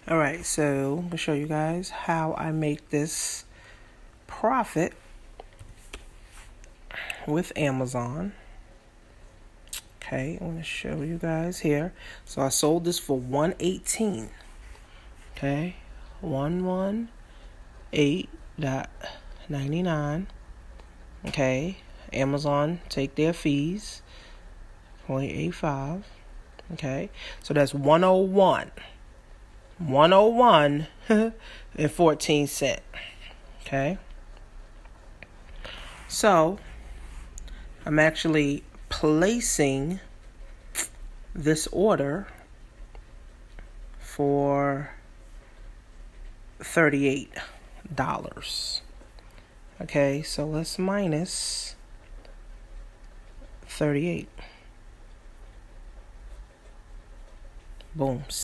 Alright, so I'm going to show you guys how I make this profit with Amazon. Okay, I'm going to show you guys here. So I sold this for $118. Okay, 118.99. Okay, Amazon take their fees, 0.85. Okay, so that's 101. 101 and 14 cents. Okay, so I'm actually placing this order for $38. Okay, so let's minus 38. Boom.